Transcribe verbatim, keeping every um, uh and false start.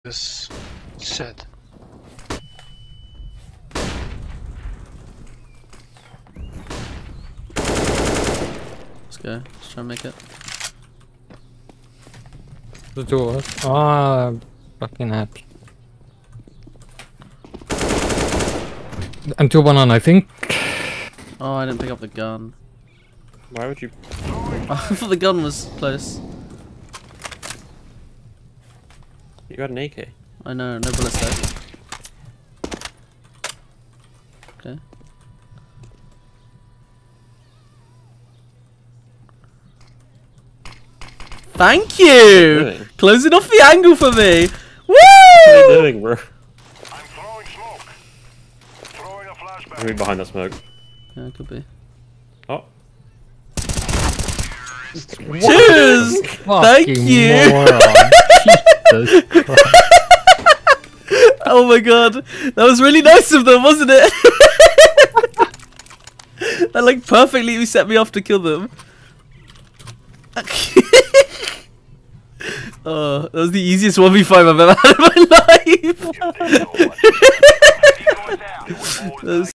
this set. Let's go. Let's try and make it. The two of us. Ah, fucking head. And two banana, I think. Oh, I didn't pick up the gun. Why would you? I thought the gun was close. You got an A K. I know, no bullets there. Okay. Thank you! Closing off the angle for me! Woo! What are you doing, bro? I'm throwing smoke. Throwing a flashbang. Maybe behind that smoke. Yeah, it could be. Oh. Cheers! Thank Fucking you! moron. Jesus Christ. Oh my god, that was really nice of them, wasn't it? That like perfectly set me off to kill them. Oh, that was the easiest one v five I've ever had in my life. That was